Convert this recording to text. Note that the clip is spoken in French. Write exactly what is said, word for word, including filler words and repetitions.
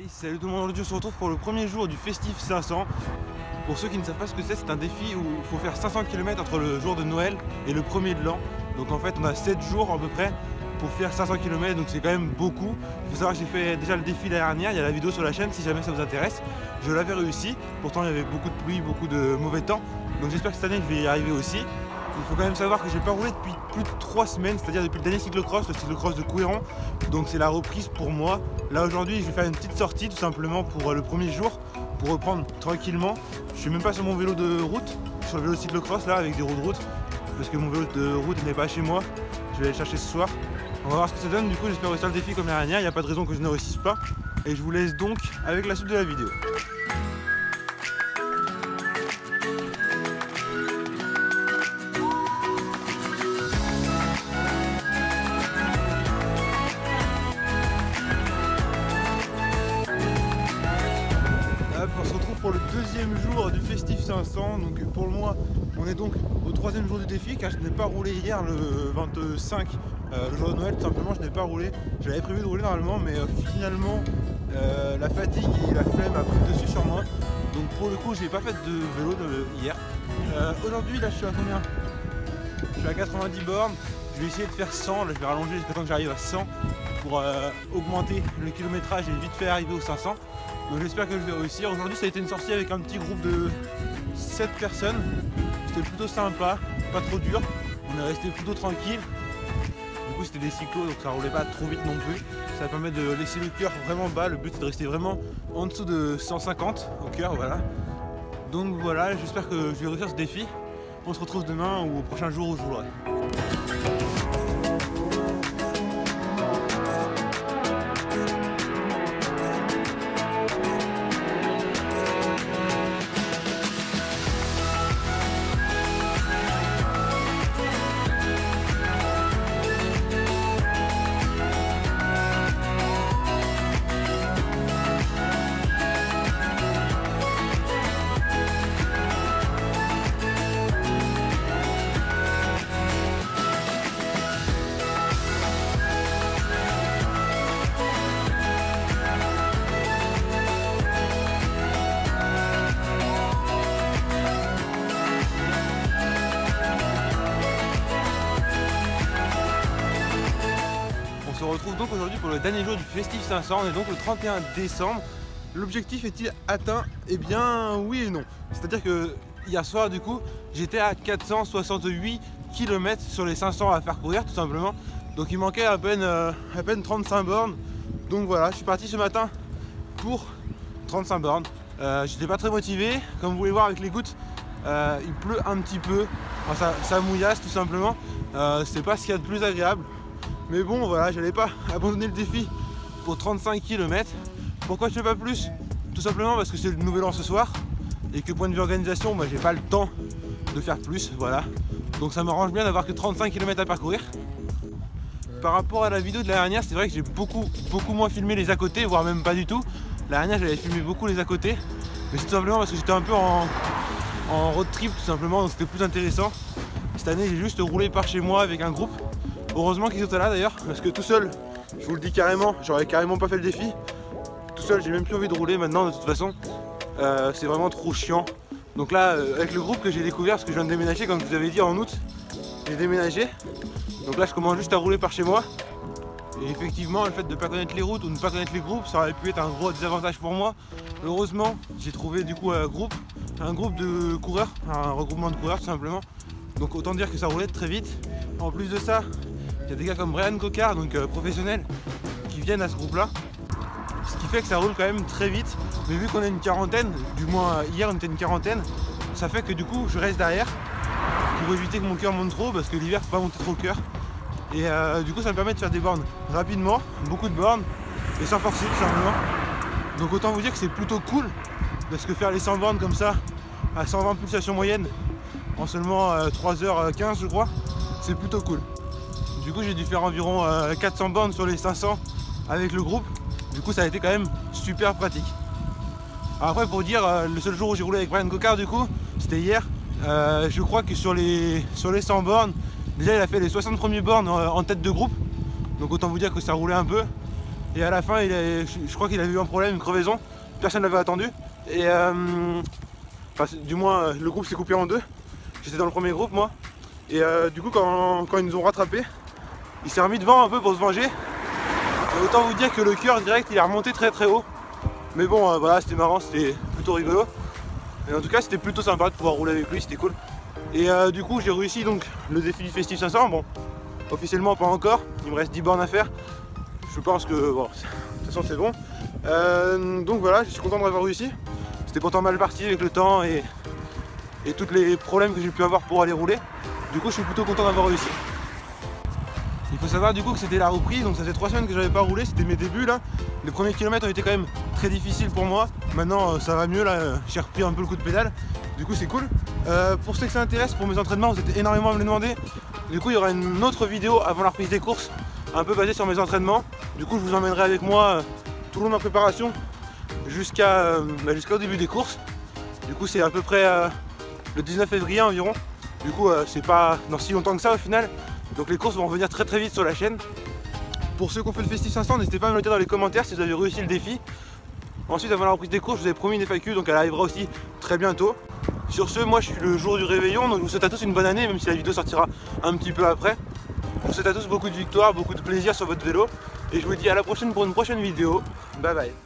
Salut tout le monde, aujourd'hui on se retrouve pour le premier jour du Festif cinq cents. Pour ceux qui ne savent pas ce que c'est, c'est un défi où il faut faire cinq cents kilomètres entre le jour de Noël et le premier de l'an. Donc en fait on a sept jours à peu près pour faire cinq cents kilomètres, donc c'est quand même beaucoup. Il faut savoir que j'ai fait déjà le défi l'année dernière, il y a la vidéo sur la chaîne si jamais ça vous intéresse. Je l'avais réussi, pourtant il y avait beaucoup de pluie, beaucoup de mauvais temps. Donc j'espère que cette année je vais y arriver aussi. Il faut quand même savoir que j'ai pas roulé depuis plus de trois semaines, c'est-à-dire depuis le dernier cyclocross, le cyclocross de Couéron. Donc c'est la reprise pour moi. Là aujourd'hui je vais faire une petite sortie tout simplement pour le premier jour, pour reprendre tranquillement. Je suis même pas sur mon vélo de route, sur le vélo de cyclocross là avec des roues de route, parce que mon vélo de route n'est pas chez moi. Je vais aller le chercher ce soir. On va voir ce que ça donne, du coup j'espère réussir le défi comme l'année dernière, il n'y a pas de raison que je ne réussisse pas. Et je vous laisse donc avec la suite de la vidéo. On se retrouve pour le deuxième jour du Festif cinq cents. Donc pour moi on est donc au troisième jour du défi, car je n'ai pas roulé hier le vingt-cinq, euh, le jour de Noël. Tout simplement je n'ai pas roulé. J'avais prévu de rouler normalement, mais euh, finalement euh, la fatigue et la flemme a pris le dessus sur moi. Donc pour le coup j'ai pas fait de vélo de, hier. Euh, Aujourd'hui là je suis à combien? Je suis à quatre-vingt-dix bornes. Je vais essayer de faire cent, là je vais rallonger jusqu'à temps que j'arrive à cent pour euh, augmenter le kilométrage et vite fait arriver aux cinq cents. Donc j'espère que je vais réussir. Aujourd'hui ça a été une sortie avec un petit groupe de sept personnes. C'était plutôt sympa, pas trop dur. On est resté plutôt tranquille. Du coup c'était des cyclos, donc ça roulait pas trop vite non plus. Ça permet de laisser le cœur vraiment bas. Le but c'est de rester vraiment en dessous de cent cinquante au cœur, voilà. Donc voilà, j'espère que je vais réussir ce défi. On se retrouve demain ou au prochain jour où je roulerai. On se retrouve donc aujourd'hui pour le dernier jour du Festif cinq cents, on est donc le trente et un décembre. L'objectif est-il atteint? Eh bien oui et non. C'est-à-dire que hier soir du coup j'étais à quatre cent soixante-huit kilomètres sur les cinq cents à faire courir tout simplement. Donc il manquait à peine, euh, à peine trente-cinq bornes. Donc voilà, je suis parti ce matin pour trente-cinq bornes. Euh, J'étais pas très motivé, comme vous pouvez voir avec les gouttes, euh, il pleut un petit peu, enfin, ça, ça mouillasse tout simplement. Euh, C'est pas ce qu'il y a de plus agréable. Mais bon voilà, j'allais pas abandonner le défi pour trente-cinq kilomètres. Pourquoi je fais pas plus? Tout simplement parce que c'est le nouvel an ce soir et que point de vue organisation, moi j'ai pas le temps de faire plus, voilà. Donc ça m'arrange bien d'avoir que trente-cinq kilomètres à parcourir. Par rapport à la vidéo de la dernière, c'est vrai que j'ai beaucoup beaucoup moins filmé les à côté, voire même pas du tout. La dernière j'avais filmé beaucoup les à côté, mais c'est tout simplement parce que j'étais un peu en, en road trip tout simplement, donc c'était plus intéressant. Cette année j'ai juste roulé par chez moi avec un groupe. Heureusement qu'ils étaient là d'ailleurs, parce que tout seul, je vous le dis carrément, j'aurais carrément pas fait le défi. Tout seul, j'ai même plus envie de rouler maintenant de toute façon. Euh, c'est vraiment trop chiant. Donc là, euh, avec le groupe que j'ai découvert, parce que je viens de déménager, comme je vous avais dit en août, j'ai déménagé. Donc là, je commence juste à rouler par chez moi. Et effectivement, le fait de ne pas connaître les routes ou de ne pas connaître les groupes, ça aurait pu être un gros désavantage pour moi. Heureusement, j'ai trouvé du coup un groupe, un groupe de coureurs, un regroupement de coureurs tout simplement. Donc autant dire que ça roulait très vite. En plus de ça, il y a des gars comme Brian Cocard, donc euh, professionnels, qui viennent à ce groupe-là. Ce qui fait que ça roule quand même très vite. Mais vu qu'on est une quarantaine, du moins hier on était une quarantaine, ça fait que du coup je reste derrière pour éviter que mon cœur monte trop, parce que l'hiver faut pas monter trop le cœur. Et euh, du coup ça me permet de faire des bornes rapidement, beaucoup de bornes, et sans forcer tout simplement. Donc autant vous dire que c'est plutôt cool, parce que faire les cent bornes comme ça, à cent vingt pulsations moyennes, en seulement euh, trois heures quinze je crois, c'est plutôt cool. Du coup j'ai dû faire environ euh, quatre cents bornes sur les cinq cents avec le groupe. Du coup ça a été quand même super pratique. Alors après pour dire, euh, le seul jour où j'ai roulé avec Brian Cocard du coup, c'était hier. Euh, je crois que sur les, sur les cent bornes, déjà il a fait les soixante premiers bornes en, en tête de groupe. Donc autant vous dire que ça roulait un peu. Et à la fin, il a, je, je crois qu'il avait eu un problème, une crevaison. Personne ne l'avait attendu. Et euh, enfin, du moins, le groupe s'est coupé en deux. J'étais dans le premier groupe, moi. Et euh, du coup, quand, quand ils nous ont rattrapés, il s'est remis devant un peu pour se venger. Et autant vous dire que le cœur direct, il est remonté très très haut. Mais bon, euh, voilà, c'était marrant, c'était plutôt rigolo. Et en tout cas, c'était plutôt sympa de pouvoir rouler avec lui, c'était cool. Et euh, du coup, j'ai réussi donc le défi du Festif cinq cents. Bon, officiellement pas encore, il me reste dix bornes à faire. Je pense que, bon, de toute façon c'est bon. Euh, donc voilà, je suis content d'avoir réussi. C'était pourtant mal parti avec le temps et, et tous les problèmes que j'ai pu avoir pour aller rouler. Du coup, je suis plutôt content d'avoir réussi. Il faut savoir du coup que c'était la reprise, donc ça fait trois semaines que j'avais pas roulé, c'était mes débuts là. Les premiers kilomètres ont été quand même très difficiles pour moi. Maintenant ça va mieux là, j'ai repris un peu le coup de pédale. Du coup c'est cool. Euh, pour ceux que ça intéresse, pour mes entraînements, vous êtes énormément à me le demander. Du coup il y aura une autre vidéo avant la reprise des courses, un peu basée sur mes entraînements. Du coup je vous emmènerai avec moi tout le long de ma préparation jusqu'à euh, bah, jusqu'au début des courses. Du coup c'est à peu près euh, le dix-neuf février environ. Du coup euh, c'est pas dans si longtemps que ça au final. Donc les courses vont revenir très très vite sur la chaîne. Pour ceux qui ont fait le Festif cinq cents, n'hésitez pas à me le dire dans les commentaires si vous avez réussi le défi. Ensuite, avant la reprise des courses, je vous avais promis une F A Q, donc elle arrivera aussi très bientôt. Sur ce, moi je suis le jour du réveillon, donc je vous souhaite à tous une bonne année, même si la vidéo sortira un petit peu après. Je vous souhaite à tous beaucoup de victoires, beaucoup de plaisir sur votre vélo. Et je vous dis à la prochaine pour une prochaine vidéo. Bye bye.